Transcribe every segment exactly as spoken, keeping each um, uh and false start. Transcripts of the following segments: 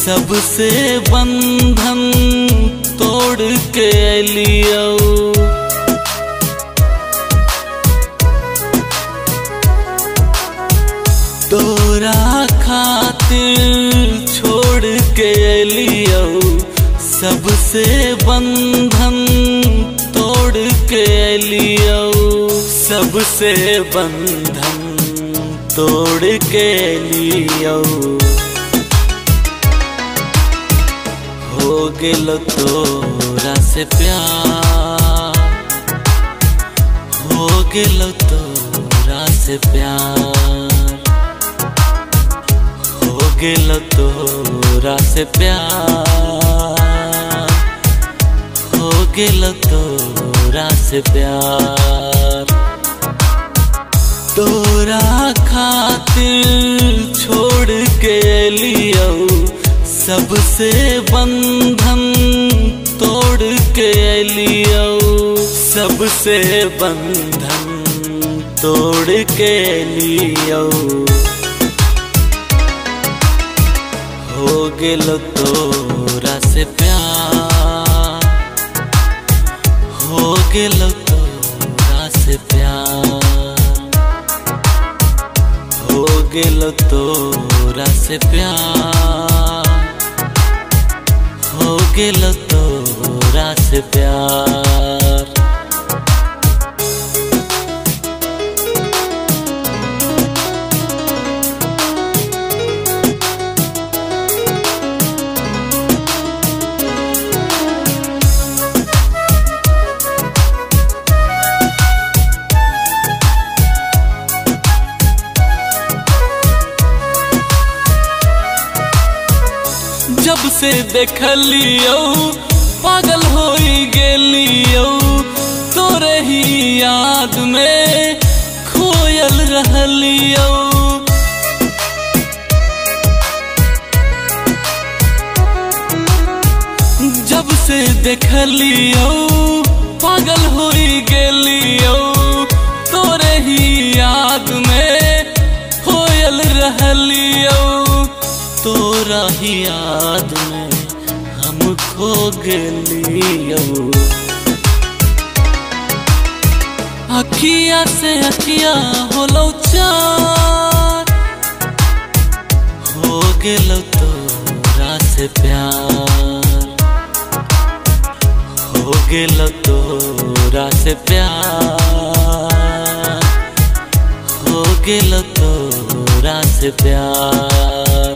सबसे बंधन तोड़ के लियो। तोरा खातिर छोड़ के लियो, सबसे बंधन तोड़ के लियो, सबसे बंधन तोड़ के लियो। हो गेलो तोरा से प्यार, हो गेलो तोरा से प्यार, हो गेलो तोरा से प्यार, हो गेलो तोरा से प्यार। तोरा खातिर छोड़ के लियो, सबसे बंधन तोड़ के लियो, सबसे बंधन तोड़ के लियो। हो गेलो तोरा से प्यार, हो गेलो तोरा से प्यार, हो गेलो तोरा से प्यार, हो गेलो तोरा से प्यार। जब से देखलियो पागल होई गेलियो, तोरे ही याद में खोयल रहलियो। जब से देखलियो पागल होई गेलियो, तोरे ही याद में खोयल रहलियो। तोरा ही याद में हम खो गेलियो। अखिया से अखिया होलो चार, हो गेलो तोरा से प्यार, हो गेलो तोरा से प्यार, हो गेलो तोरा से प्यार।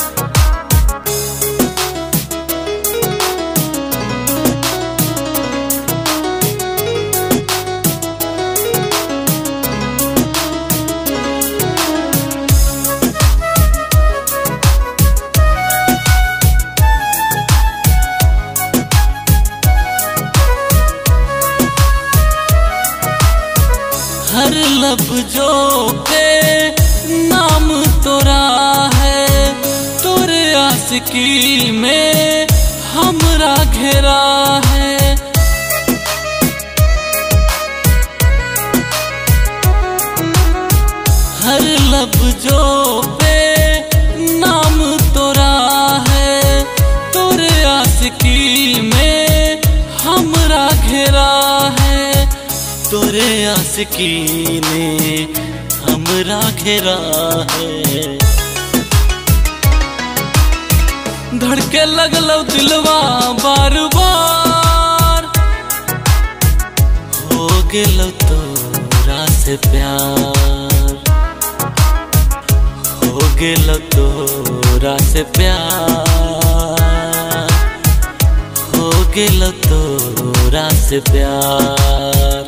हर लफ्जों पे नाम तोरा है, तोरे आशिकी में हमरा घेरा है। हर लफ्जों पे नाम तोरा है, तोरे आशिकी में हमरा घेरा है। तोरे आशिकी ने हमरा घेरा है। धड़के लगलो दिलवा बार बार, हो गेलो तोरा से प्यार, हो गेलो तोरा से प्यार, हो गेलो तोरा से प्यार।